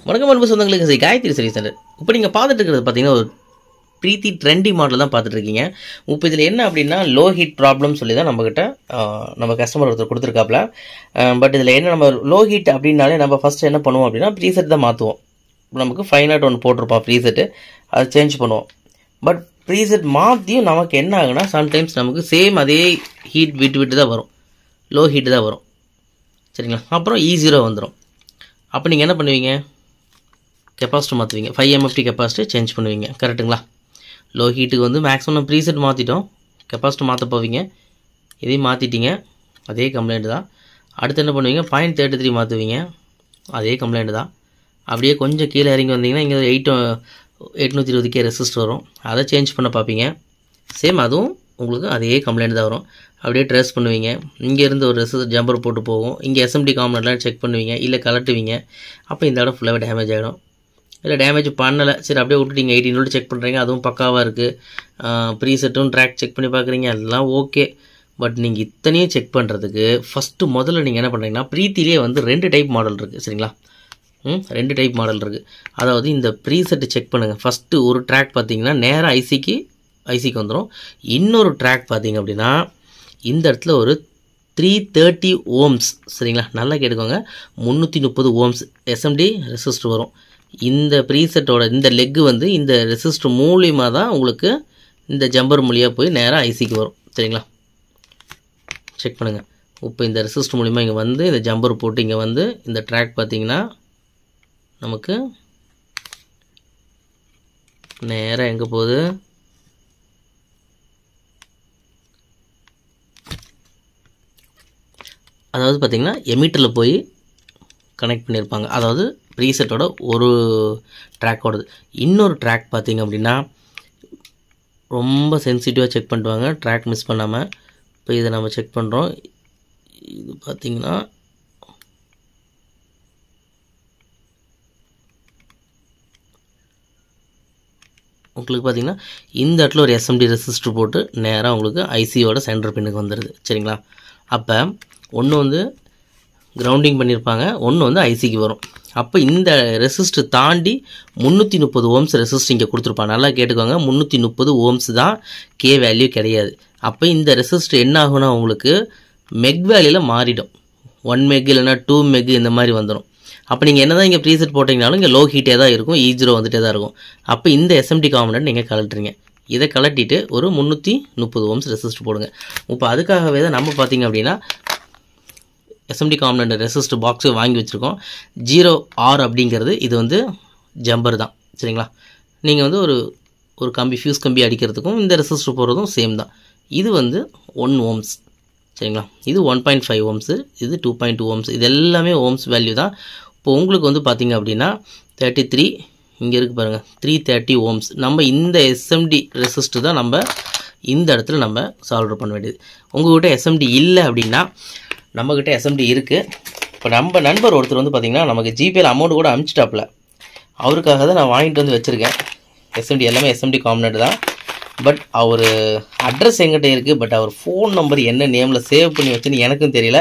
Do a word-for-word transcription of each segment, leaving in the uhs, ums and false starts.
வணக்கம் அன்பு சொந்தங்களுக்கு காயத்ரி சர்வீஸ் சென்டர். இப்போ நீங்கள் பார்த்துட்டு இருக்கிறது பார்த்தீங்கன்னா ஒரு ப்ரீத்தி ட்ரெண்டி மாடல் தான் பார்த்துட்டு இருக்கீங்க. இப்போ இதில் என்ன அப்படின்னா லோ ஹீட் ப்ராப்ளம் சொல்லி தான் நம்மக்கிட்ட நம்ம கஸ்டமர் ஒருத்தர் கொடுத்துருக்காப்புல. பட் இதில் என்ன நம்ம லோ ஹீட் அப்படின்னாலே நம்ம ஃபஸ்ட்டு என்ன பண்ணுவோம் அப்படின்னா ப்ரீசெட் தான் மாற்றுவோம். நமக்கு ஃபைவ் நாட் ஒன்று போட்டிருப்போம் ப்ரீசெட்டு, அதை சேஞ்ச் பண்ணுவோம். பட் ப்ரீசெட் மாற்றியும் நமக்கு என்ன ஆகுனா சம்டைம்ஸ் நமக்கு சேம் அதே ஹீட் விட்டு விட்டு தான் வரும், லோ ஹீட்டு தான் வரும். சரிங்களா? அப்புறம் இ ஜீரோ வந்துடும். அப்போ நீங்கள் என்ன பண்ணுவீங்க, கெப்பாசிட்டி மாற்றுவீங்க, ஃபைவ் எம்எஃப்டி கெப்பாசிட்டி சேஞ்ச் பண்ணுவீங்க. கரெக்டுங்களா? லோ ஹீட்டுக்கு வந்து மேக்ஸிமம் ப்ரீசெட் மாற்றிட்டோம், கெப்பாசிட்டி மாற்ற போவீங்க, இதையும் மாற்றிட்டீங்க, அதே கம்ப்ளைண்ட் தான். அடுத்து என்ன பண்ணுவீங்க, பாயிண்ட் தேர்ட்டி த்ரீ மாற்றுவீங்க, அதே கம்ப்ளைண்ட் தான். அப்படியே கொஞ்சம் கீழே இறங்கி வந்தீங்கன்னா இங்கே எயிட் எட்நூற்றி இருபது கே ரெசிஸ்ட் வரும், அதை சேஞ்ச் பண்ண பார்ப்பீங்க. சேம் அதுவும் உங்களுக்கு அதே கம்ப்ளைண்ட் தான் வரும். அப்படியே ட்ரேஸ் பண்ணுவீங்க, இங்கேருந்து ஒரு ரெசிஸ்ட் ஜம்பர் போட்டு போகும், இங்கே எஸ்எம்டி காம்பனெண்ட்லாம் செக் பண்ணுவீங்க, இல்லை கலட்டுவீங்க. அப்போ இந்த இடம் ஃபுல்லாகவே டேமேஜ் ஆகிடும். இல்லை டேமேஜ் பண்ணலை, சரி அப்படியே விட்டுட்டீங்க, எயிட்டீன் வோல்ட் செக் பண்ணுறீங்க, அதுவும் பக்காவாக இருக்குது, ப்ரீசெட்டும் ட்ராக் செக் பண்ணி பார்க்குறீங்க, எல்லாம் ஓகே. பட் நீங்கள் இத்தனையும் செக் பண்ணுறதுக்கு ஃபஸ்ட்டு முதல்ல நீங்கள் என்ன பண்ணுறீங்கன்னா ப்ரீத்திலே வந்து ரெண்டு டைப் மாடல் இருக்குது. சரிங்களா? ம் ரெண்டு டைப் மாடல் இருக்குது. அதாவது இந்த ப்ரீசெட்டு செக் பண்ணுங்கள். ஃபஸ்ட்டு ஒரு ட்ராக் பார்த்தீங்கன்னா நேராக ஐசிக்கு ஐசிக்கு வந்துடும். இன்னொரு ட்ராக் பார்த்தீங்க அப்படின்னா இந்த இடத்துல ஒரு த்ரீ தேர்ட்டி ஓம்ஸ், சரிங்களா, நல்லா கேட்டுக்கோங்க, முந்நூற்றி முப்பது ஓம்ஸ் எஸ்எம்டி ரெசிஸ்டர் வரும். இந்த ப்ரீசெட்டோட இந்த லெக்கு வந்து இந்த ரெசிஸ்டர் மூலியமாக தான் உங்களுக்கு இந்த ஜம்பர் மூலியாக போய் நேராக ஐசிக்கு வரும். சரிங்களா? செக் பண்ணுங்கள். இப்போ இந்த ரெசிஸ்டர் மூலிமா இங்கே வந்து இந்த ஜம்பர் போட்டு இங்கே வந்து இந்த ட்ராக் பார்த்தீங்கன்னா நமக்கு நேராக எங்கே போகுது, அதாவது பார்த்திங்கன்னா எமிட்டரில் போய் கனெக்ட் பண்ணியிருப்பாங்க. அதாவது ப்ரீசெட்டோட ஒரு ட்ராக்கோடது. இன்னொரு ட்ராக் பார்த்திங்க அப்படின்னா ரொம்ப சென்சிட்டிவாக செக் பண்ணுவாங்க, ட்ராக் மிஸ் பண்ணாமல். இப்போ இதை நம்ம செக் பண்ணுறோம். இது பார்த்திங்கன்னா உங்களுக்கு பார்த்திங்கன்னா இந்த இடத்துல ஒரு எஸ்எம்டி ரெசிஸ்டர் போட்டு நேராக உங்களுக்கு ஐசியோட சென்டர் பின்னுக்கு வந்துடுது. சரிங்களா? அப்போ ஒன்று வந்து கிரவுண்டிங் பண்ணியிருப்பாங்க, ஒன்று வந்து ஐசிக்கு வரும். அப்போ இந்த ரெசிஸ்டர் தாண்டி முந்நூற்றி முப்பது ஓம்ஸ் ரெசிஸ்டர் இங்கே கொடுத்துருப்பாங்க. நல்லா கேட்டுக்கோங்க, முந்நூற்றி முப்பது ஓம்ஸ் தான், கே வேல்யூ கிடையாது. அப்போ இந்த ரெசிஸ்டர் என்ன ஆகுனா உங்களுக்கு மெக் வேல்யூவில் மாறிடும். ஒன் மெக் இல்லைனா டூ மெக் இந்த மாதிரி வந்துடும். அப்போ நீங்கள் என்ன தான் இங்கே ப்ரீசெட் போட்டிங்கனாலும் இங்கே லோ ஹீட்டே தான் இருக்கும், இ ஜீரோ வந்துட்டே தான் இருக்கும். அப்போ இந்த எஸ்எம்டி காம்பனெண்ட் நீங்கள் கலட்டுறீங்க. இதை கலட்டிட்டு ஒரு முந்நூற்றி முப்பது ஓம்ஸ் ரெசிஸ்டர் போடுங்க. இப்போ அதுக்காகவே தான் நம்ம பார்த்திங்க அப்படின்னா எஸ்எம்டி காம்பனெண்ட் ரெசிஸ்டர் பாக்ஸு வாங்கி வச்சுருக்கோம். ஜீரோ ஆர் அப்படிங்கிறது இது வந்து ஜம்பர் தான். சரிங்களா? நீங்கள் வந்து ஒரு ஒரு கம்பி ஃபியூஸ் கம்பி அடிக்கிறதுக்கும் இந்த ரெசிஸ்டர் போடுறதும் சேம் தான். இது வந்து ஒன் ஓம்ஸ். சரிங்களா? இது ஒன் பாயிண்ட் ஃபைவ் ஓம்ஸு, இது டூ பாயிண்ட் டூ ஓம்ஸ், இது எல்லாமே ஓம்ஸ் வேல்யூ தான். இப்போ உங்களுக்கு வந்து பார்த்திங்க அப்படின்னா தேர்ட்டி த்ரீ இங்கே இருக்குது பாருங்கள், த்ரீ தேர்ட்டி ஓம்ஸ். நம்ம இந்த எஸ்எம்டி ரெசிஸ்டர் தான் நம்ம இந்த இடத்துல நம்ம சால்வ் பண்ண வேண்டியது. உங்கள்கிட்ட எஸ்எம்டி இல்லை அப்படின்னா நம்மக்கிட்ட எஸ்எம்டி இருக்குது. இப்போ நம்ம நண்பர் ஒருத்தர் வந்து பார்த்திங்கன்னா நமக்கு ஜிபேயில் அமௌண்ட் கூட அனுப்பிச்சிட்டாப்புல, அவருக்காக தான் நான் வாங்கிட்டு வந்து வச்சுருக்கேன். எஸ்எம்டி எல்லாமே எஸ்எம்டி காம்பனெண்ட் தான். பட் அவர் அட்ரஸ் எங்கிட்ட இருக்குது, பட் அவர் ஃபோன் நம்பர் என்ன நேமில் சேவ் பண்ணி வச்சுன்னு எனக்கும் தெரியல.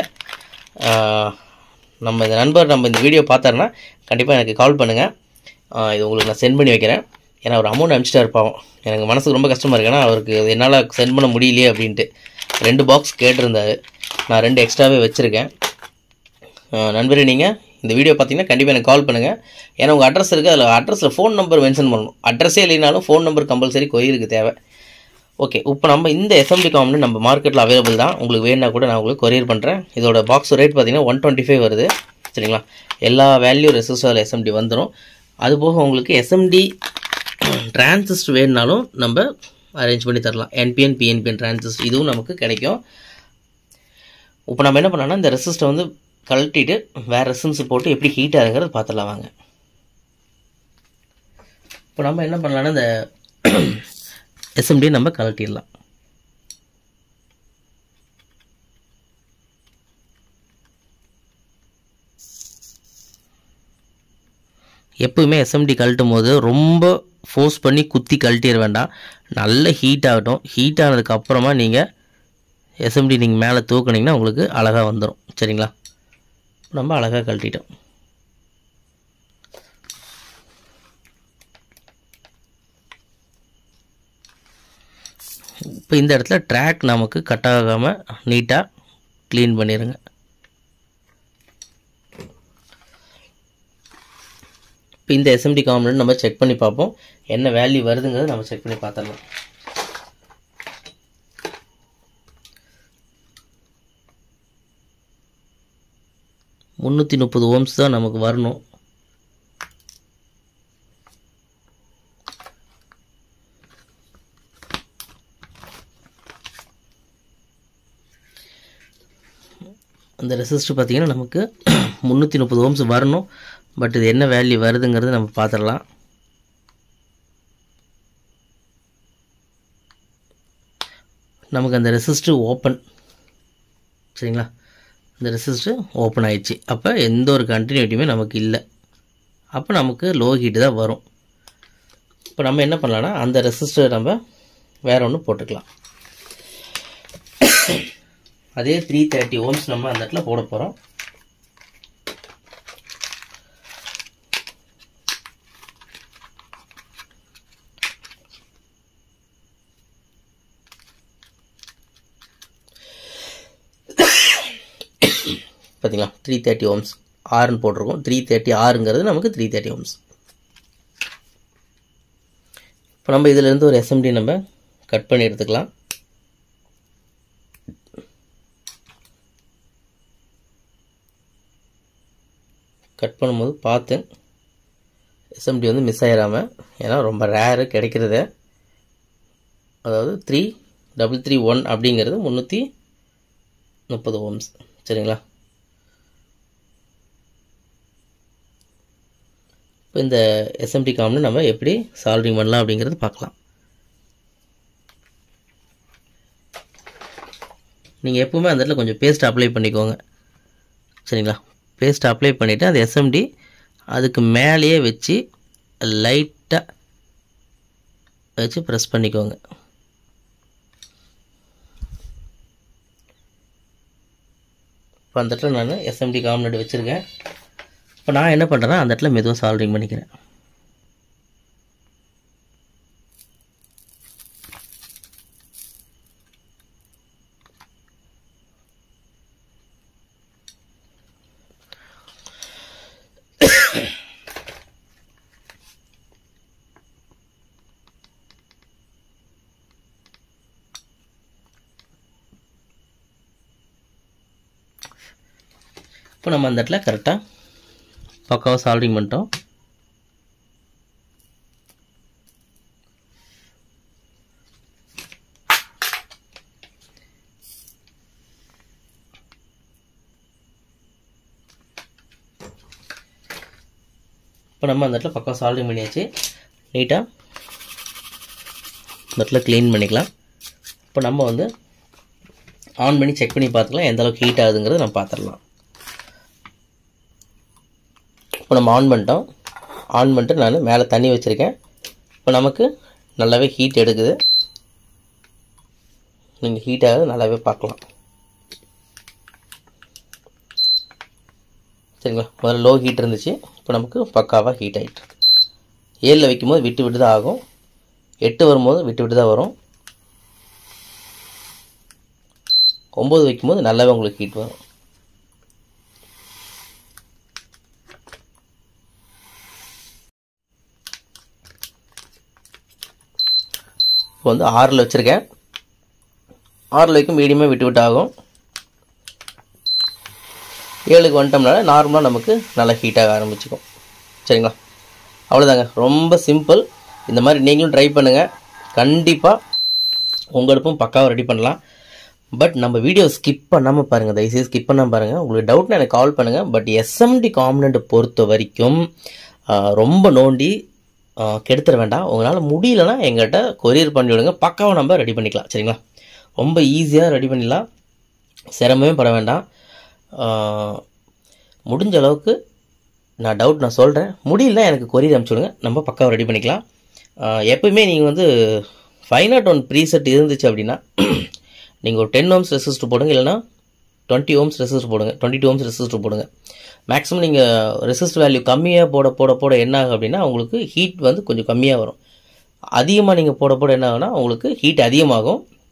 நம்ம இந்த நண்பர் நம்ம இந்த வீடியோ பார்த்தாருன்னா கண்டிப்பாக எனக்கு கால் பண்ணுங்கள், இது உங்களுக்கு நான் சென்ட் பண்ணி வைக்கிறேன். ஏன்னா அவர் அமௌண்ட் அனுப்பிச்சிட்டா இருப்பாங்க, எனக்கு மனசுக்கு ரொம்ப கஷ்டமாக இருக்கு. ஏன்னா அவருக்கு என்னால் சென்ட் பண்ண முடியலையே அப்படின்ட்டு ரெண்டு பாக்ஸ் கேட்டிருந்தாரு, நான் ரெண்டு எக்ஸ்ட்ராவே வச்சுருக்கேன். நண்பரே நீங்கள் இந்த வீடியோ பார்த்தீங்கன்னா கண்டிப்பாக எனக்கு கால் பண்ணுங்கள். ஏன்னா உங்கள் அட்ரஸ் இருக்குது, அதில் அட்ரஸில் ஃபோன் நம்பர் மென்ஷன் பண்ணணும். அட்ரஸே இல்லைனாலும் ஃபோன் நம்பர் கம்பல்சரி கொரியருக்கு தேவை. ஓகே, இப்போ நம்ம இந்த எஸ்எம்டி காம்பனெண்ட் நம்ம மார்க்கெட்டில் அவைலபிள் தான். உங்களுக்கு வேணுன்னா கூட நான் உங்களுக்கு கொரியர் பண்ணுறேன். இதோட பாக்ஸ் ரேட் பார்த்தீங்கன்னா ஒன் டுவெண்ட்டி ஃபைவ் வருது. சரிங்களா? எல்லா வேல்யூ ரெசிஸ்டரில் எஸ்எம்டி வந்துடும். அதுபோக உங்களுக்கு எஸ்எம்டி டிரான்சிஸ்டர் வேணுனாலும் நம்ம அரேஞ்ச் பண்ணி தரலாம். என்பிஎன் பிஎன்பிஎன் டிரான்சிஸ்டர் இதுவும் நமக்கு கிடைக்கும். இப்போ நம்ம என்ன பண்ணோம்னா இந்த ரெசிஸ்டரை வந்து கழட்டிட்டு வேறு ரெசிஸ்டன்ஸ் போட்டு எப்படி ஹீட் ஆகுங்கிறது பார்த்துடலாம் வாங்க. இப்போ நம்ம என்ன பண்ணலாம்னா இந்த எஸ்எம்டியை நம்ம கழட்டிடலாம். எப்பவுமே எஸ்எம்டி கழட்டும் போது ரொம்ப ஃபோர்ஸ் பண்ணி குத்தி கழட்டிட வேண்டாம், நல்ல ஹீட் ஆகட்டும். ஹீட் ஆனதுக்கப்புறமா நீங்கள் எஸ்எம்டி நீங்கள் மேலே தூக்குனிங்கன்னா உங்களுக்கு அழகாக வந்துடும். சரிங்களா? நம்ம அழகாக கழட்டிட்டோம். இப்போ இந்த இடத்துல ட்ராக் நமக்கு கட் ஆகாமல் நீட்டாக க்ளீன் பண்ணிடுங்க. இப்போ இந்த எஸ்எம்டி காம்பனண்ட் நம்ம செக் பண்ணி பார்ப்போம், என்ன வேல்யூ வருதுங்கிறது நம்ம செக் பண்ணி பார்த்துடலாம். முந்நூற்றி முப்பது ஓம்ஸ் தான் நமக்கு வரணும். அந்த ரெசிஸ்டர் பார்த்தீங்கன்னா நமக்கு முந்நூற்றி முப்பது ஓம்ஸ் வரணும். பட் இது என்ன வேல்யூ வருதுங்கிறது நம்ம பார்த்துடலாம். நமக்கு அந்த ரெசிஸ்டர் ஓப்பன், சரிங்களா, இந்த ரெசிஸ்டர் ஓப்பன் ஆயிடுச்சு. அப்போ எந்த ஒரு கண்டினியூட்டியுமே நமக்கு இல்லை. அப்போ நமக்கு லோ ஹீட்டு தான் வரும். இப்போ நம்ம என்ன பண்ணலாம்னா அந்த ரெசிஸ்டர் நம்ம வேற ஒன்று போட்டுக்கலாம். அதே த்ரீ தேர்ட்டி ஓம்ஸ் நம்ம அந்த இடத்துல போட போகிறோம். பார்த்தீங்களா, த்ரீ தேர்ட்டி ஓம்ஸ் ஆறுன்னு போட்டிருக்கோம். த்ரீ தேர்ட்டி ஆறுங்கிறது நமக்கு த்ரீ தேர்ட்டி ஓம்ஸ். இப்போ நம்ம இதிலேருந்து ஒரு எஸ்எம்டி நம்ம கட் பண்ணி எடுத்துக்கலாம். கட் பண்ணும்போது பார்த்து எஸ்எம்டி வந்து மிஸ் ஆகிடாமல், ஏன்னா ரொம்ப ரேரு கிடைக்கிறது. அதாவது த்ரீ டபுள் த்ரீ ஒன் அப்படிங்கிறது முந்நூற்றி முப்பது ஓம்ஸ், சரிங்களா. இப்போ இந்த எஸ்எம்டி காம்பனண்ட் நம்ம எப்படி சால்விங் பண்ணலாம் அப்படிங்கிறது பார்க்கலாம். நீங்கள் எப்பவுமே அந்த இடத்துல கொஞ்சம் பேஸ்ட் அப்ளை பண்ணிக்கோங்க, சரிங்களா. பேஸ்ட் அப்ளை பண்ணிவிட்டு அந்த எஸ்எம்டி அதுக்கு மேலேயே வச்சு லைட்டாக வச்சு ப்ரெஸ் பண்ணிக்கோங்க. இப்போ அந்த இடத்துல நான் எஸ்எம்டி காம்பனண்ட் வச்சுருக்கேன். இப்போ நான் என்ன பண்ணுறேன்னா அந்த இடத்துல மெதுவாக சால்விங் பண்ணிக்கிறேன். இப்போ நம்ம அந்த இடத்துல கரெக்டாக பக்காவாக சால்விங் பண்ணிட்டோம். இப்போ நம்ம அந்த இடத்துல பக்காவாக சால்விங் பண்ணியாச்சு. நீட்டாக அந்த இடத்துல க்ளீன் பண்ணிக்கலாம். இப்போ நம்ம வந்து ஆன் பண்ணி செக் பண்ணி பார்த்துக்கலாம் எந்த அளவுக்கு ஹீட் ஆகுதுங்கிறது நம்ம பார்த்துடலாம். இப்போ நம்ம ஆன் பண்ணிட்டோம். ஆன் பண்ணிட்டு நான் மேலே தண்ணி வச்சுருக்கேன். இப்போ நமக்கு நல்லாவே ஹீட் எடுக்குது. நீங்கள் ஹீட் ஆகுது நல்லாவே பார்க்கலாம், சரிங்களா. முதல்ல லோ ஹீட் இருந்துச்சு, இப்போ நமக்கு பக்காவாக ஹீட் ஆகிட்டு இருக்கு. ஏழில் வைக்கும்போது விட்டு விட்டு தான் ஆகும், எட்டு வரும்போது விட்டு விட்டு தான் வரும், ஒம்பது வைக்கும்போது நல்லாவே உங்களுக்கு ஹீட் வரும். இப்போ வந்து ஆறில் வச்சுருக்கேன். ஆறில் வைக்கும் மீடியமாக விட்டு விட்டு ஆகும். ஏழுக்கு வந்துட்டோம்னால நார்மலாக நமக்கு நல்லா ஹீட்டாக ஆரம்பிச்சுக்கும், சரிங்களா. அவ்வளோதாங்க, ரொம்ப சிம்பிள். இந்த மாதிரி நீங்களும் ட்ரை பண்ணுங்கள், கண்டிப்பாக உங்கள் அடுப்பும் பக்காவாக ரெடி பண்ணலாம். பட் நம்ம வீடியோ ஸ்கிப் பண்ணாமல் பாருங்கள், தயவுசெய்து ஸ்கிப் பண்ணாமல் பாருங்கள். உங்களுக்கு டவுட்னா எனக்கு கால் பண்ணுங்கள். பட் எஸ்எம்டி காம்பனண்ட் பொறுத்த வரைக்கும் ரொம்ப நோண்டி கெடுத்துட வேண்டாம். உங்களால் முடியலன்னா எங்கள்கிட்ட கொரியர் பண்ணி விடுங்க, பக்காவாக நம்ம ரெடி பண்ணிக்கலாம், சரிங்களா. ரொம்ப ஈஸியாக ரெடி பண்ணிடலாம், சிரமமே பட வேண்டாம். முடிஞ்ச அளவுக்கு நான் டவுட் நான் சொல்கிறேன், முடியல எனக்கு கொரியர் அனுப்பிச்சி விடுங்க, நம்ம பக்காவாக ரெடி பண்ணிக்கலாம். எப்போயுமே நீங்கள் வந்து ஃபைவ் நாட் ஒன் ப்ரீசெட் இருந்துச்சு அப்படின்னா நீங்கள் ஒரு டென் ஓம்ஸ் ரெசிஸ்டர் போடுங்க, இல்லைனா டுவெண்ட்டி ஓம்ஸ் ரெசிஸ்டர் போடுங்க, டுவெண்ட்டி டூ ஓம்ஸ் ரெசிஸ்டர் போடுங்க. மேக்ஸிமம் நீங்கள் ரெசிஸ்டர் வேல்யூ கம்மியாக போட போட போட என்ன ஆகும் அப்படின்னா உங்களுக்கு ஹீட் வந்து கொஞ்சம் கம்மியாக வரும். அதிகமாக நீங்கள் போட போட என்ன ஆகுனா உங்களுக்கு ஹீட் அதிகமாகும்.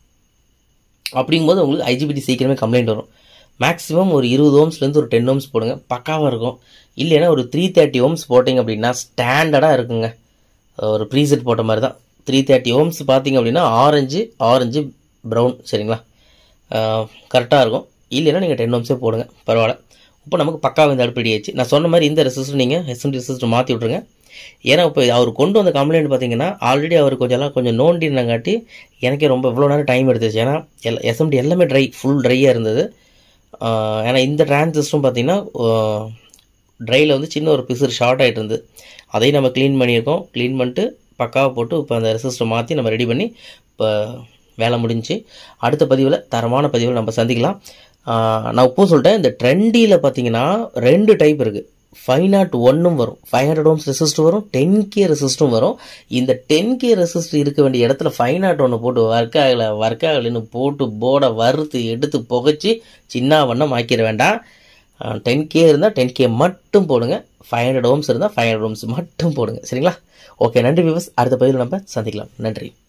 அப்படிங்கும்போது உங்களுக்கு ஐஜிபிடி சீக்கிரமே கம்ப்ளைண்ட் வரும். மேக்ஸிமம் ஒரு இருபது ஓம்ஸ்லேருந்து ஒரு டென் ஓம்ஸ் போடுங்க, பக்காவாக இருக்கும். இல்லைன்னா ஒரு த்ரீ தேர்ட்டி ஓம்ஸ் போட்டிங்க அப்படின்னா ஸ்டாண்டர்டாக இருக்குங்க. ஒரு ப்ரீசெட் போட்ட மாதிரி தான். த்ரீ தேர்ட்டி ஓம்ஸ் பார்த்தீங்க அப்படின்னா ஆரஞ்சு ஆரஞ்சு ப்ரௌன் சரிங்களா, கரெக்டாக இருக்கும். இல்லைன்னா நீங்கள் டென் ஓம்ஸே போடுங்க, பரவாயில்ல. இப்போ நமக்கு பக்காவாக இந்த அடுப்பு ரெடி ஆயிடுச்சு. நான் சொன்ன மாதிரி இந்த ரெசிஸ்டர் நீங்கள் எஸ்எம்டி ரெசிஸ்டர் மாற்றி விட்ருங்க. ஏன்னா இப்போ அவர் கொண்டு வந்த கம்ப்ளைண்ட் பார்த்தீங்கன்னா ஆல்ரெடி அவர் கொஞ்சம் எல்லாம் கொஞ்சம் நோண்டினாங்காட்டி எனக்கே ரொம்ப இவ்வளோ நேரம் டைம் எடுத்துச்சு. ஏன்னா எல் எஸ்எம்டி எல்லாமே ட்ரை, ஃபுல் ட்ரையாக இருந்தது. ஏன்னா இந்த டிரான்சிஸ்டரும் பார்த்தீங்கன்னா ட்ரையில் வந்து சின்ன ஒரு பிசர் ஷார்ட் ஆகிட்டு இருந்தது. அதையும் நம்ம க்ளீன் பண்ணியிருக்கோம். க்ளீன் பண்ணிட்டு பக்காவை போட்டு இப்போ அந்த ரெசிஸ்டர் மாற்றி நம்ம ரெடி பண்ணி இப்போ வேலை முடிஞ்சு. அடுத்த பதிவில் தரமான பதிவில் நம்ம சந்திக்கலாம். நான் இப்போ சொல்லிட்டேன், இந்த ட்ரெண்டியில் பார்த்தீங்கன்னா ரெண்டு டைப் இருக்குது. ஃபைவ் நாட் ஒன்னும் வரும், ஃபைவ் ஹண்ட்ரட் ஓம்ஸ் ரெசிஸ்டர் வரும், டென் கே ரெசிஸ்டரும் வரும். இந்த டென் கே ரெசிஸ்டர் இருக்க வேண்டிய இடத்துல ஃபைவ் நாட் ஒன்று போட்டு ஒர்க் ஆகலை ஒர்க் ஆகலைன்னு போட்டு போர்டை வறுத்து எடுத்து புகைச்சி சின்ன வண்ணம் ஆக்கிட வேண்டாம். டென் கே இருந்தால் டென் கே மட்டும் போடுங்க, ஃபைவ் ஹண்ட்ரட் ஓம்ஸ் இருந்தால் ஃபைவ் ஹண்ட்ரட் ஓம்ஸ் மட்டும் போடுங்க சரிங்களா. ஓகே, நன்றி வியூவர்ஸ். அடுத்த பதிவில் நம்ம சந்திக்கலாம். நன்றி.